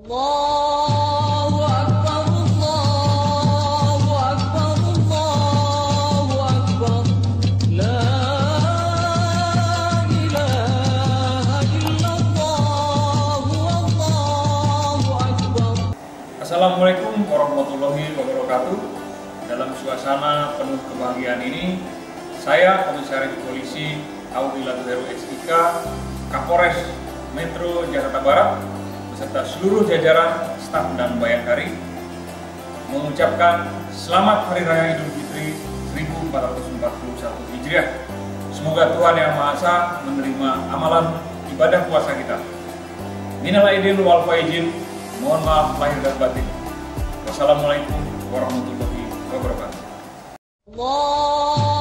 Allahu Akbar, Allahu Akbar, Allahu Akbar. La ilaha illallah, Allahu Akbar. Assalamualaikum warahmatullahi wabarakatuh. Dalam suasana penuh kebahagiaan ini, saya Komisaris Polisi Audilato Heru SIK, Kapolres Metro Jakarta Barat, beserta seluruh jajaran, staf dan bayangkari mengucapkan Selamat Hari Raya Idul Fitri 1441 Hijriah. Semoga Tuhan Yang Maha Esa menerima amalan ibadah puasa kita. Minal aidin wal faizin, mohon maaf lahir dan batin. Wassalamualaikum warahmatullahi wabarakatuh.